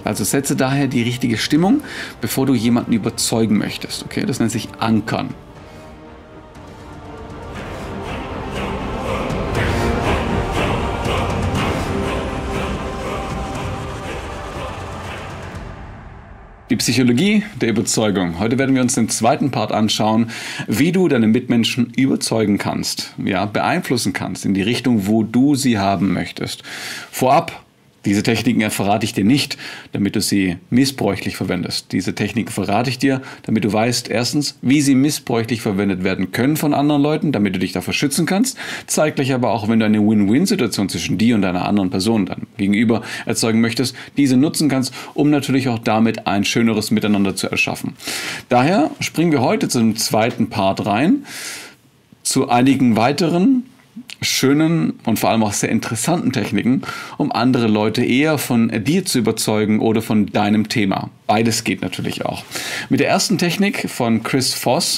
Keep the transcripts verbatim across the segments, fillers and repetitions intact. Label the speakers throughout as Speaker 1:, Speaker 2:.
Speaker 1: Also setze daher die richtige Stimmung, bevor du jemanden überzeugen möchtest. Okay? Das nennt sich Ankern. Die Psychologie der Überzeugung. Heute werden wir uns den zweiten Part anschauen, wie du deine Mitmenschen überzeugen kannst, ja, beeinflussen kannst in die Richtung, wo du sie haben möchtest. Vorab, diese Techniken verrate ich dir nicht, damit du sie missbräuchlich verwendest. Diese Techniken verrate ich dir, damit du weißt, erstens, wie sie missbräuchlich verwendet werden können von anderen Leuten, damit du dich davor schützen kannst. Zeitgleich aber auch, wenn du eine Win-Win-Situation zwischen dir und einer anderen Person dann gegenüber erzeugen möchtest, diese nutzen kannst, um natürlich auch damit ein schöneres Miteinander zu erschaffen. Daher springen wir heute zum zweiten Part rein, zu einigen weiteren schönen und vor allem auch sehr interessanten Techniken, um andere Leute eher von dir zu überzeugen oder von deinem Thema. Beides geht natürlich auch. Mit der ersten Technik von Chris Voss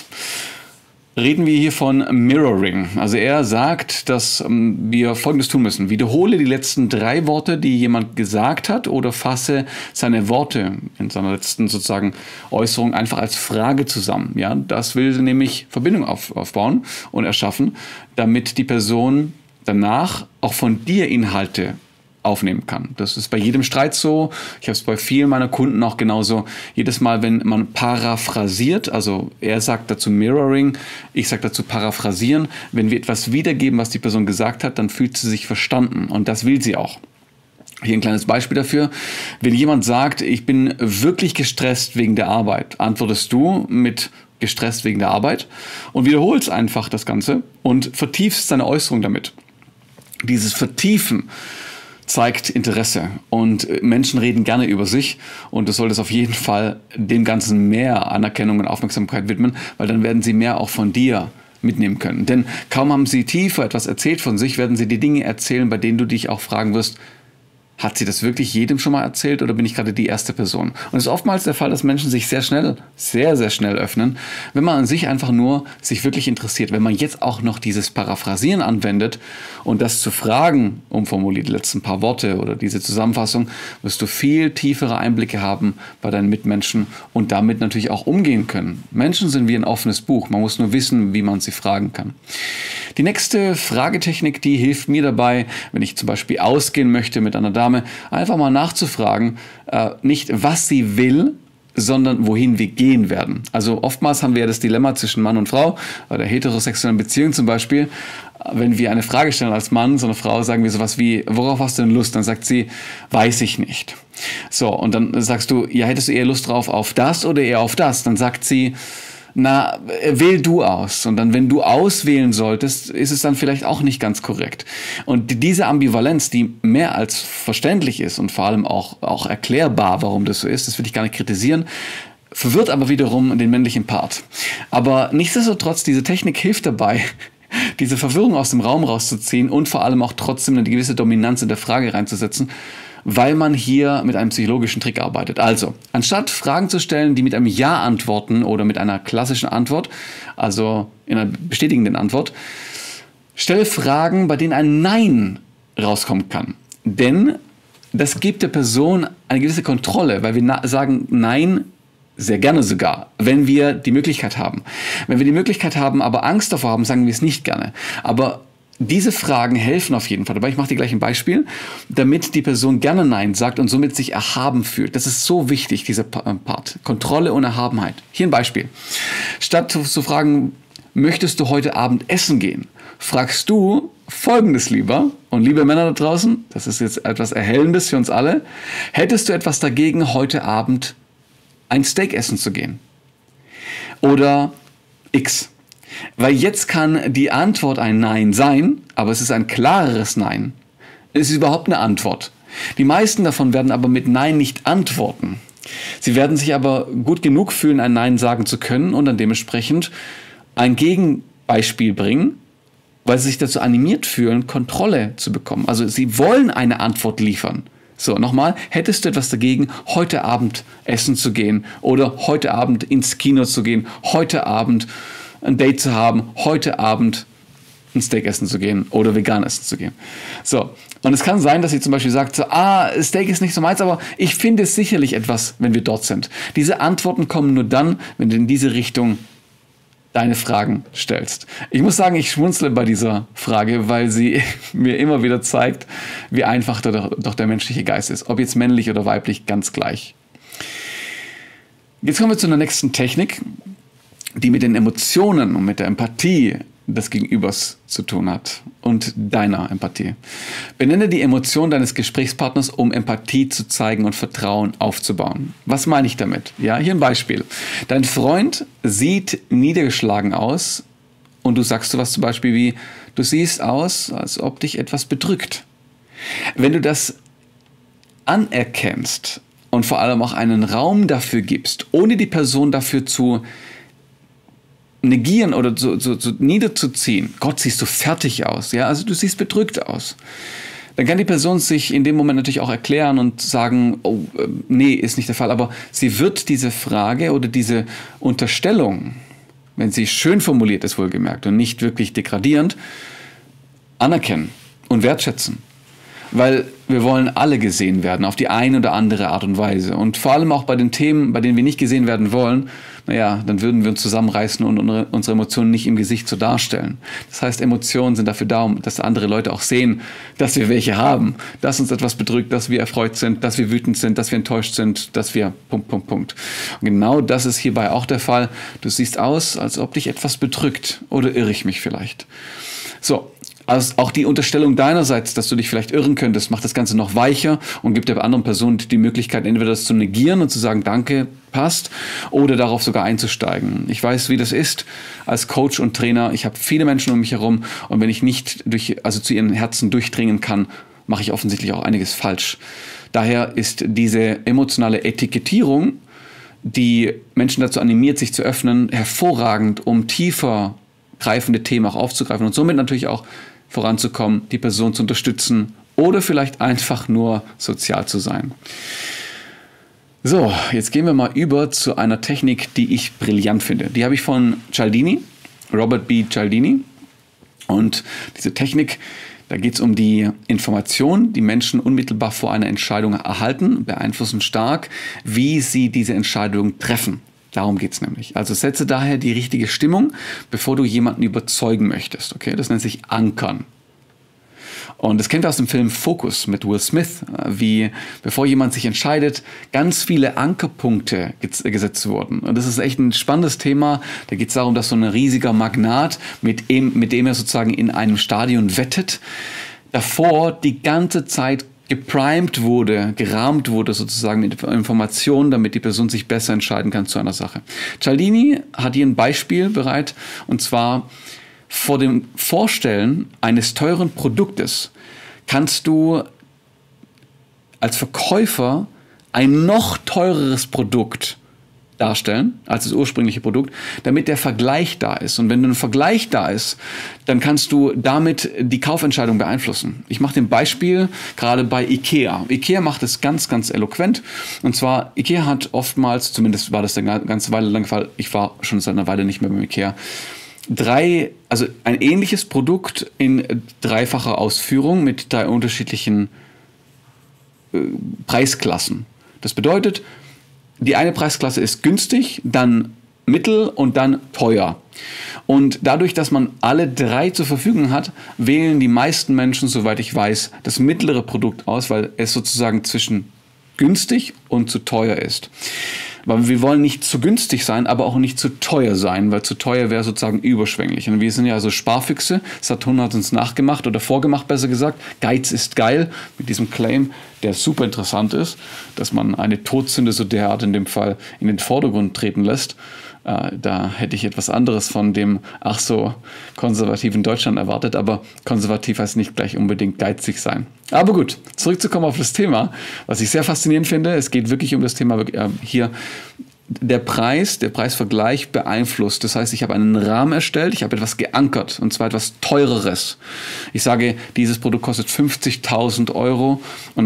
Speaker 1: reden wir hier von Mirroring. Also er sagt, dass wir Folgendes tun müssen. Wiederhole die letzten drei Worte, die jemand gesagt hat, oder fasse seine Worte in seiner letzten sozusagen Äußerung einfach als Frage zusammen. Ja, das will nämlich Verbindung auf, aufbauen und erschaffen, damit die Person danach auch von dir Inhalte aufnehmen kann. Das ist bei jedem Streit so. Ich habe es bei vielen meiner Kunden auch genauso. Jedes Mal, wenn man paraphrasiert, also er sagt dazu Mirroring, ich sage dazu paraphrasieren, wenn wir etwas wiedergeben, was die Person gesagt hat, dann fühlt sie sich verstanden und das will sie auch. Hier ein kleines Beispiel dafür. Wenn jemand sagt, ich bin wirklich gestresst wegen der Arbeit, antwortest du mit gestresst wegen der Arbeit und wiederholst einfach das Ganze und vertiefst seine Äußerung damit. Dieses Vertiefen zeigt Interesse und Menschen reden gerne über sich und du solltest auf jeden Fall dem Ganzen mehr Anerkennung und Aufmerksamkeit widmen, weil dann werden sie mehr auch von dir mitnehmen können. Denn kaum haben sie tiefer etwas erzählt von sich, werden sie die Dinge erzählen, bei denen du dich auch fragen wirst, hat sie das wirklich jedem schon mal erzählt oder bin ich gerade die erste Person? Und es ist oftmals der Fall, dass Menschen sich sehr schnell, sehr, sehr schnell öffnen, wenn man an sich einfach nur sich wirklich interessiert. Wenn man jetzt auch noch dieses Paraphrasieren anwendet und das zu fragen, umformuliert die letzten paar Worte oder diese Zusammenfassung, wirst du viel tiefere Einblicke haben bei deinen Mitmenschen und damit natürlich auch umgehen können. Menschen sind wie ein offenes Buch. Man muss nur wissen, wie man sie fragen kann. Die nächste Fragetechnik, die hilft mir dabei, wenn ich zum Beispiel ausgehen möchte mit einer Dame, einfach mal nachzufragen, äh, nicht was sie will, sondern wohin wir gehen werden. Also oftmals haben wir ja das Dilemma zwischen Mann und Frau, bei der heterosexuellen Beziehung zum Beispiel. Wenn wir eine Frage stellen als Mann, so eine Frau, sagen wir sowas wie, worauf hast du denn Lust? Dann sagt sie, weiß ich nicht. So, und dann sagst du, ja, hättest du eher Lust drauf auf das oder eher auf das? Dann sagt sie, na, wähl du aus. Und dann, wenn du auswählen solltest, ist es dann vielleicht auch nicht ganz korrekt. Und diese Ambivalenz, die mehr als verständlich ist und vor allem auch, auch erklärbar, warum das so ist, das will ich gar nicht kritisieren, verwirrt aber wiederum den männlichen Part. Aber nichtsdestotrotz, diese Technik hilft dabei, diese Verwirrung aus dem Raum rauszuziehen und vor allem auch trotzdem eine gewisse Dominanz in der Frage reinzusetzen, weil man hier mit einem psychologischen Trick arbeitet. Also, anstatt Fragen zu stellen, die mit einem Ja antworten oder mit einer klassischen Antwort, also in einer bestätigenden Antwort, stelle Fragen, bei denen ein Nein rauskommen kann. Denn das gibt der Person eine gewisse Kontrolle, weil wir na- sagen Nein, sehr gerne sogar, wenn wir die Möglichkeit haben. Wenn wir die Möglichkeit haben, aber Angst davor haben, sagen wir es nicht gerne. Aber diese Fragen helfen auf jeden Fall dabei. Ich mache dir gleich ein Beispiel, damit die Person gerne Nein sagt und somit sich erhaben fühlt. Das ist so wichtig, dieser Part. Kontrolle und Erhabenheit. Hier ein Beispiel. Statt zu fragen, möchtest du heute Abend essen gehen, fragst du Folgendes lieber. Und liebe Männer da draußen, das ist jetzt etwas Erhellendes für uns alle. Hättest du etwas dagegen, heute Abend ein Steak essen zu gehen? Oder X. Weil jetzt kann die Antwort ein Nein sein, aber es ist ein klareres Nein. Es ist überhaupt eine Antwort. Die meisten davon werden aber mit Nein nicht antworten. Sie werden sich aber gut genug fühlen, ein Nein sagen zu können und dann dementsprechend ein Gegenbeispiel bringen, weil sie sich dazu animiert fühlen, Kontrolle zu bekommen. Also sie wollen eine Antwort liefern. So, nochmal, hättest du etwas dagegen, heute Abend essen zu gehen oder heute Abend ins Kino zu gehen, heute Abend ein Date zu haben, heute Abend ein Steak essen zu gehen oder vegan essen zu gehen. So, und es kann sein, dass sie zum Beispiel sagt, so, ah, Steak ist nicht so meins, aber ich finde sicherlich etwas, wenn wir dort sind. Diese Antworten kommen nur dann, wenn du in diese Richtung deine Fragen stellst. Ich muss sagen, ich schmunzle bei dieser Frage, weil sie mir immer wieder zeigt, wie einfach doch, doch der menschliche Geist ist. Ob jetzt männlich oder weiblich, ganz gleich. Jetzt kommen wir zu einer nächsten Technik, die mit den Emotionen und mit der Empathie des Gegenübers zu tun hat und deiner Empathie. Benenne die Emotion deines Gesprächspartners, um Empathie zu zeigen und Vertrauen aufzubauen. Was meine ich damit? Ja, hier ein Beispiel. Dein Freund sieht niedergeschlagen aus und du sagst sowas zum Beispiel wie, du siehst aus, als ob dich etwas bedrückt. Wenn du das anerkennst und vor allem auch einen Raum dafür gibst, ohne die Person dafür zu negieren oder so, so, so niederzuziehen. Gott, siehst du fertig aus. Ja, also du siehst bedrückt aus. Dann kann die Person sich in dem Moment natürlich auch erklären und sagen, oh, nee, ist nicht der Fall. Aber sie wird diese Frage oder diese Unterstellung, wenn sie schön formuliert ist, wohlgemerkt, und nicht wirklich degradierend, anerkennen und wertschätzen. Weil wir wollen alle gesehen werden, auf die eine oder andere Art und Weise. Und vor allem auch bei den Themen, bei denen wir nicht gesehen werden wollen, naja, dann würden wir uns zusammenreißen und unsere Emotionen nicht im Gesicht so darstellen. Das heißt, Emotionen sind dafür da, dass andere Leute auch sehen, dass wir welche haben, dass uns etwas bedrückt, dass wir erfreut sind, dass wir wütend sind, dass wir enttäuscht sind, dass wir Punkt, Punkt, Punkt. Und genau das ist hierbei auch der Fall. Du siehst aus, als ob dich etwas bedrückt. Oder irre ich mich vielleicht? So. Also auch die Unterstellung deinerseits, dass du dich vielleicht irren könntest, macht das Ganze noch weicher und gibt der anderen Person die Möglichkeit, entweder das zu negieren und zu sagen, danke, passt, oder darauf sogar einzusteigen. Ich weiß, wie das ist als Coach und Trainer. Ich habe viele Menschen um mich herum und wenn ich nicht durch, also zu ihren Herzen durchdringen kann, mache ich offensichtlich auch einiges falsch. Daher ist diese emotionale Etikettierung, die Menschen dazu animiert, sich zu öffnen, hervorragend, um tiefer greifende Themen auch aufzugreifen und somit natürlich auch voranzukommen, die Person zu unterstützen oder vielleicht einfach nur sozial zu sein. So, jetzt gehen wir mal über zu einer Technik, die ich brillant finde. Die habe ich von Cialdini, Robert B. Cialdini. Und diese Technik, da geht es um die Information, die Menschen unmittelbar vor einer Entscheidung erhalten, beeinflussen stark, wie sie diese Entscheidung treffen. Darum geht es nämlich. Also setze daher die richtige Stimmung, bevor du jemanden überzeugen möchtest. Okay? Das nennt sich Ankern. Und das kennen wir aus dem Film Focus mit Will Smith, wie bevor jemand sich entscheidet, ganz viele Ankerpunkte gesetzt wurden. Und das ist echt ein spannendes Thema. Da geht es darum, dass so ein riesiger Magnat, mit dem, mit dem er sozusagen in einem Stadion wettet, davor die ganze Zeit geprimed wurde, gerahmt wurde sozusagen mit Informationen, damit die Person sich besser entscheiden kann zu einer Sache. Cialdini hat hier ein Beispiel bereit, und zwar vor dem Vorstellen eines teuren Produktes kannst du als Verkäufer ein noch teureres Produkt darstellen als das ursprüngliche Produkt, damit der Vergleich da ist. Und wenn ein Vergleich da ist, dann kannst du damit die Kaufentscheidung beeinflussen. Ich mache ein Beispiel gerade bei IKEA. IKEA macht es ganz, ganz eloquent. Und zwar, IKEA hat oftmals, zumindest war das eine ganze Weile lang der Fall, ich war schon seit einer Weile nicht mehr beim IKEA, drei, also ein ähnliches Produkt in dreifacher Ausführung mit drei unterschiedlichen äh, Preisklassen. Das bedeutet, die eine Preisklasse ist günstig, dann mittel und dann teuer. Und dadurch, dass man alle drei zur Verfügung hat, wählen die meisten Menschen, soweit ich weiß, das mittlere Produkt aus, weil es sozusagen zwischen günstig und zu teuer ist. Weil wir wollen nicht zu günstig sein, aber auch nicht zu teuer sein, weil zu teuer wäre sozusagen überschwänglich. Und wir sind ja so Sparfüchse. Saturn hat uns nachgemacht oder vorgemacht, besser gesagt. Geiz ist geil, mit diesem Claim, der super interessant ist, dass man eine Todsünde so derart in dem Fall in den Vordergrund treten lässt. Äh, da hätte ich etwas anderes von dem ach so konservativen Deutschland erwartet, aber konservativ heißt nicht gleich unbedingt geizig sein. Aber gut, zurückzukommen auf das Thema, was ich sehr faszinierend finde. Es geht wirklich um das Thema äh, hier. Der Preis, der Preisvergleich beeinflusst. Das heißt, ich habe einen Rahmen erstellt, ich habe etwas geankert, und zwar etwas Teureres. Ich sage, dieses Produkt kostet fünfzigtausend Euro und dann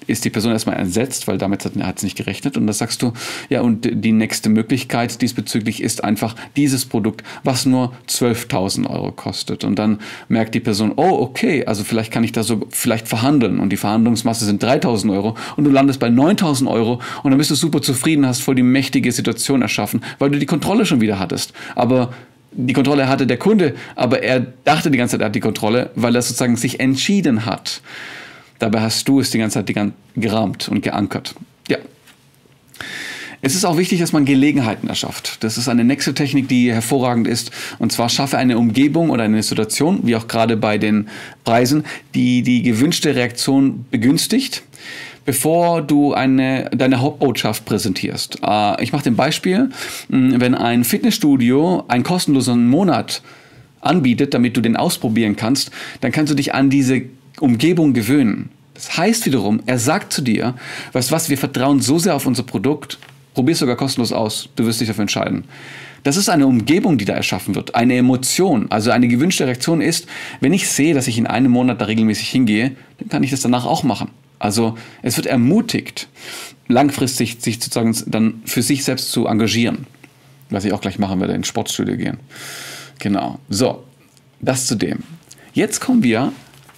Speaker 1: ist die Person erstmal entsetzt, weil damit hat sie nicht gerechnet. Und da sagst du, ja, und die nächste Möglichkeit diesbezüglich ist einfach dieses Produkt, was nur zwölftausend Euro kostet. Und dann merkt die Person, oh, okay, also vielleicht kann ich da so vielleicht verhandeln. Und die Verhandlungsmasse sind dreitausend Euro und du landest bei neuntausend Euro und dann bist du super zufrieden, hast voll die mächtige Situation erschaffen, weil du die Kontrolle schon wieder hattest. Aber die Kontrolle hatte der Kunde, aber er dachte die ganze Zeit, er hat die Kontrolle, weil er sozusagen sich entschieden hat. Dabei hast du es die ganze Zeit gerahmt und geankert. Ja. Es ist auch wichtig, dass man Gelegenheiten erschafft. Das ist eine nächste Technik, die hervorragend ist. Und zwar schaffe eine Umgebung oder eine Situation, wie auch gerade bei den Preisen, die die gewünschte Reaktion begünstigt, bevor du eine, deine Hauptbotschaft präsentierst. Äh, ich mache den Beispiel, wenn ein Fitnessstudio einen kostenlosen Monat anbietet, damit du den ausprobieren kannst, dann kannst du dich an diese Umgebung gewöhnen. Das heißt wiederum, er sagt zu dir, weißt du was, wir vertrauen so sehr auf unser Produkt, probier es sogar kostenlos aus, du wirst dich dafür entscheiden. Das ist eine Umgebung, die da erschaffen wird, eine Emotion, also eine gewünschte Reaktion ist, wenn ich sehe, dass ich in einem Monat da regelmäßig hingehe, dann kann ich das danach auch machen. Also es wird ermutigt, langfristig sich sozusagen dann für sich selbst zu engagieren, was ich auch gleich machen werde, ins Sportstudio gehen. Genau, so, das zu dem. Jetzt kommen wir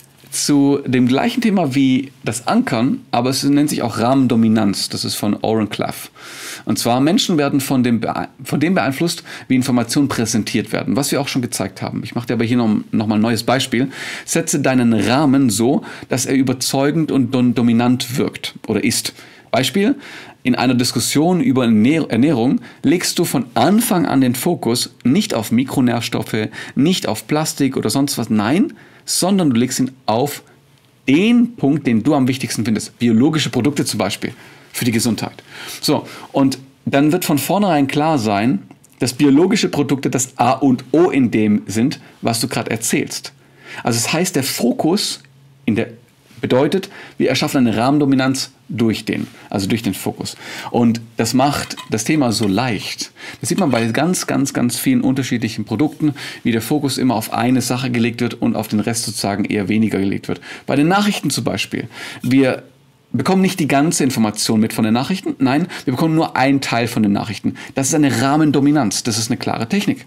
Speaker 1: zu dem gleichen Thema wie das Ankern, aber es nennt sich auch Rahmendominanz. Das ist von Oren Klaff. Und zwar Menschen werden von dem, von dem beeinflusst, wie Informationen präsentiert werden, was wir auch schon gezeigt haben. Ich mache dir aber hier noch, noch mal ein neues Beispiel. Setze deinen Rahmen so, dass er überzeugend und dominant wirkt oder ist. Beispiel: In einer Diskussion über Ernährung legst du von Anfang an den Fokus nicht auf Mikronährstoffe, nicht auf Plastik oder sonst was, nein, sondern du legst ihn auf den Punkt, den du am wichtigsten findest. Biologische Produkte zum Beispiel für die Gesundheit. So, und dann wird von vornherein klar sein, dass biologische Produkte das A und O in dem sind, was du gerade erzählst. Also das heißt, der Fokus in der bedeutet, wir erschaffen eine Rahmendominanz durch den, also durch den Fokus. Und das macht das Thema so leicht. Das sieht man bei ganz, ganz, ganz vielen unterschiedlichen Produkten, wie der Fokus immer auf eine Sache gelegt wird und auf den Rest sozusagen eher weniger gelegt wird. Bei den Nachrichten zum Beispiel. Wir bekommen nicht die ganze Information mit von den Nachrichten. Nein, wir bekommen nur einen Teil von den Nachrichten. Das ist eine Rahmendominanz. Das ist eine klare Technik.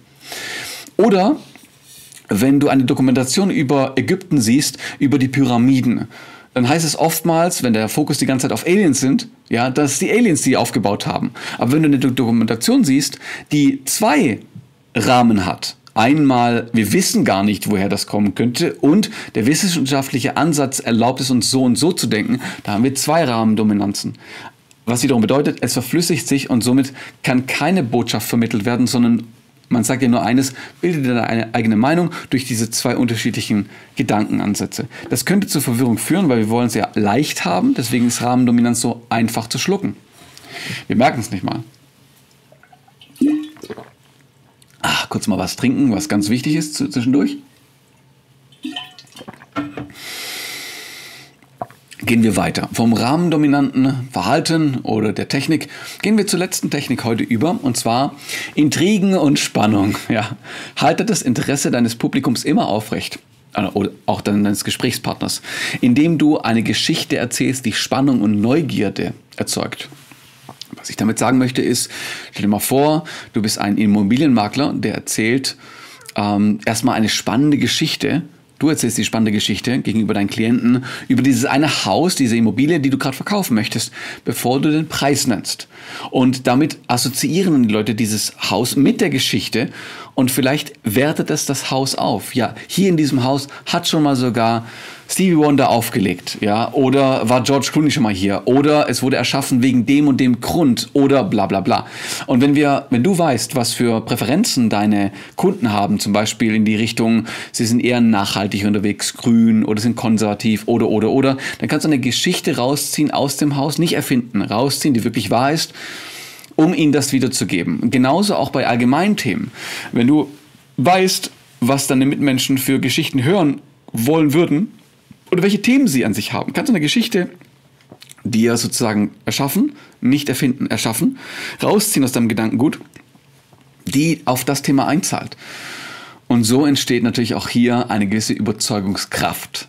Speaker 1: Oder wenn du eine Dokumentation über Ägypten siehst, über die Pyramiden, dann heißt es oftmals, wenn der Fokus die ganze Zeit auf Aliens sind, ja, dass die Aliens die aufgebaut haben. Aber wenn du eine Dokumentation siehst, die zwei Rahmen hat, einmal, wir wissen gar nicht, woher das kommen könnte, und der wissenschaftliche Ansatz erlaubt es uns so und so zu denken, da haben wir zwei Rahmendominanzen. Was wiederum bedeutet, es verflüssigt sich und somit kann keine Botschaft vermittelt werden, sondern man sagt ja nur eines, bilde dir eine eigene Meinung durch diese zwei unterschiedlichen Gedankenansätze. Das könnte zur Verwirrung führen, weil wir wollen es ja leicht haben, deswegen ist Rahmendominanz so einfach zu schlucken. Wir merken es nicht mal. Ah, kurz mal was trinken, was ganz wichtig ist zwischendurch. Gehen wir weiter. Vom rahmendominanten Verhalten oder der Technik gehen wir zur letzten Technik heute über, und zwar Intrigen und Spannung. Ja. Halte das Interesse deines Publikums immer aufrecht, oder auch deines Gesprächspartners, indem du eine Geschichte erzählst, die Spannung und Neugierde erzeugt. Was ich damit sagen möchte ist, stell dir mal vor, du bist ein Immobilienmakler, der erzählt ähm, erstmal eine spannende Geschichte. Du erzählst die spannende Geschichte gegenüber deinen Klienten über dieses eine Haus, diese Immobilie, die du gerade verkaufen möchtest, bevor du den Preis nennst. Und damit assoziieren die Leute dieses Haus mit der Geschichte und vielleicht wertet es das Haus auf. Ja, hier in diesem Haus hat schon mal sogar Stevie Wonder aufgelegt, ja, oder war George Clooney schon mal hier, oder es wurde erschaffen wegen dem und dem Grund, oder bla bla bla. Und wenn wir, wenn du weißt, was für Präferenzen deine Kunden haben, zum Beispiel in die Richtung, sie sind eher nachhaltig unterwegs, grün, oder sind konservativ, oder, oder, oder, dann kannst du eine Geschichte rausziehen aus dem Haus, nicht erfinden, rausziehen, die wirklich wahr ist, um ihnen das wiederzugeben. Genauso auch bei Allgemeinthemen. Wenn du weißt, was deine Mitmenschen für Geschichten hören wollen würden, oder welche Themen sie an sich haben, kannst du eine Geschichte dir sozusagen erschaffen, nicht erfinden, erschaffen, rausziehen aus deinem Gedankengut, die auf das Thema einzahlt. Und so entsteht natürlich auch hier eine gewisse Überzeugungskraft.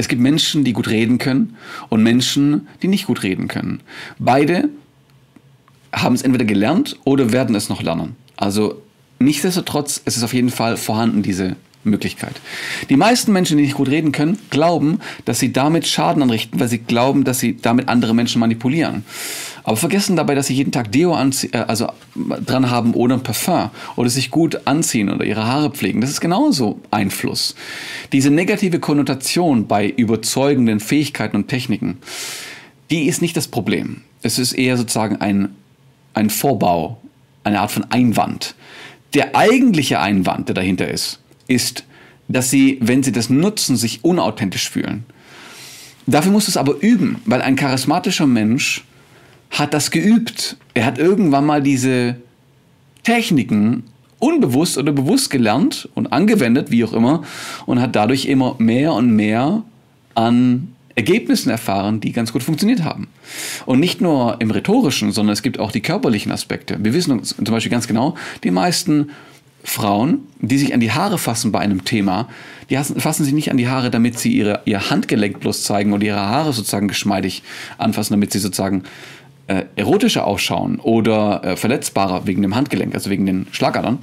Speaker 1: Es gibt Menschen, die gut reden können und Menschen, die nicht gut reden können. Beide haben es entweder gelernt oder werden es noch lernen. Also nichtsdestotrotz ist es auf jeden Fall vorhanden, diese Möglichkeit. Die meisten Menschen, die nicht gut reden können, glauben, dass sie damit Schaden anrichten, weil sie glauben, dass sie damit andere Menschen manipulieren. Aber vergessen dabei, dass sie jeden Tag Deo anzie- äh, also dran haben oder ein Parfum oder sich gut anziehen oder ihre Haare pflegen. Das ist genauso Einfluss. Diese negative Konnotation bei überzeugenden Fähigkeiten und Techniken, die ist nicht das Problem. Es ist eher sozusagen ein, ein Vorbau, eine Art von Einwand. Der eigentliche Einwand, der dahinter ist, ist, dass sie, wenn sie das nutzen, sich unauthentisch fühlen. Dafür musst du es aber üben, weil ein charismatischer Mensch hat das geübt. Er hat irgendwann mal diese Techniken unbewusst oder bewusst gelernt und angewendet, wie auch immer, und hat dadurch immer mehr und mehr an Ergebnissen erfahren, die ganz gut funktioniert haben. Und nicht nur im Rhetorischen, sondern es gibt auch die körperlichen Aspekte. Wir wissen zum Beispiel ganz genau, die meisten Frauen, die sich an die Haare fassen bei einem Thema, die fassen sich nicht an die Haare, damit sie ihre, ihr Handgelenk bloß zeigen oder ihre Haare sozusagen geschmeidig anfassen, damit sie sozusagen äh, erotischer ausschauen oder äh, verletzbarer wegen dem Handgelenk, also wegen den Schlagadern.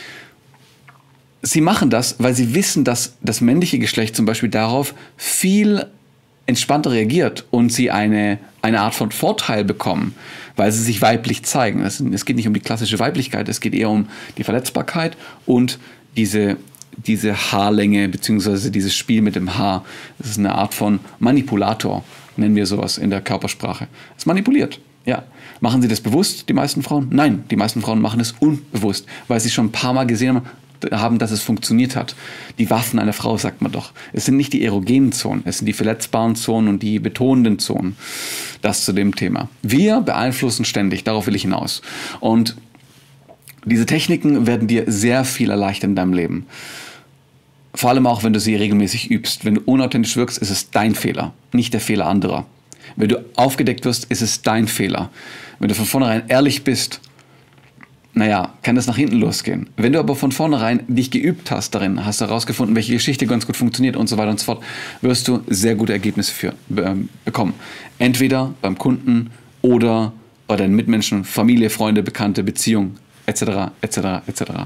Speaker 1: Sie machen das, weil sie wissen, dass das männliche Geschlecht zum Beispiel darauf viel entspannter reagiert und sie eine, eine Art von Vorteil bekommen, weil sie sich weiblich zeigen. Es, es geht nicht um die klassische Weiblichkeit, es geht eher um die Verletzbarkeit und diese, diese Haarlänge bzw. dieses Spiel mit dem Haar. Das ist eine Art von Manipulator, nennen wir sowas in der Körpersprache. Es manipuliert, ja. Machen sie das bewusst, die meisten Frauen? Nein, die meisten Frauen machen es unbewusst, weil sie schon ein paar Mal gesehen haben, haben, dass es funktioniert hat. Die Waffen einer Frau, sagt man doch. Es sind nicht die erogenen Zonen, es sind die verletzbaren Zonen und die betonenden Zonen. Das zu dem Thema. Wir beeinflussen ständig, darauf will ich hinaus. Und diese Techniken werden dir sehr viel erleichtern in deinem Leben. Vor allem auch, wenn du sie regelmäßig übst. Wenn du unauthentisch wirkst, ist es dein Fehler, nicht der Fehler anderer. Wenn du aufgedeckt wirst, ist es dein Fehler. Wenn du von vornherein ehrlich bist, naja, kann das nach hinten losgehen. Wenn du aber von vornherein dich geübt hast darin, hast du herausgefunden, welche Geschichte ganz gut funktioniert und so weiter und so fort, wirst du sehr gute Ergebnisse für, äh, bekommen. Entweder beim Kunden oder bei deinen Mitmenschen, Familie, Freunde, Bekannte, Beziehung, et cetera, et cetera, et cetera.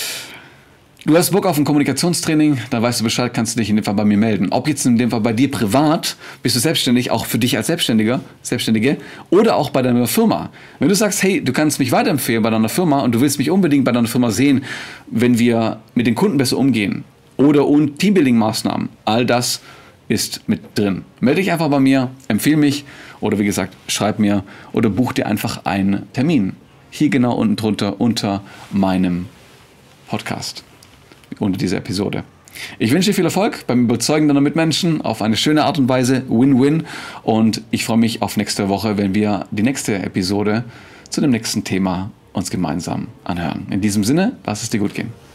Speaker 1: Du hast Bock auf ein Kommunikationstraining, dann weißt du Bescheid, kannst du dich in dem Fall bei mir melden. Ob jetzt in dem Fall bei dir privat, bist du selbstständig, auch für dich als Selbstständiger, Selbstständige, oder auch bei deiner Firma. Wenn du sagst, hey, du kannst mich weiterempfehlen bei deiner Firma und du willst mich unbedingt bei deiner Firma sehen, wenn wir mit den Kunden besser umgehen oder und Teambuilding-Maßnahmen, all das ist mit drin. Melde dich einfach bei mir, empfehle mich oder wie gesagt, schreib mir oder buch dir einfach einen Termin. Hier genau unten drunter unter meinem Podcast. Unter dieser Episode. Ich wünsche dir viel Erfolg beim Überzeugen deiner Mitmenschen auf eine schöne Art und Weise, Win-Win, und ich freue mich auf nächste Woche, wenn wir die nächste Episode zu dem nächsten Thema uns gemeinsam anhören. In diesem Sinne, lass es dir gut gehen.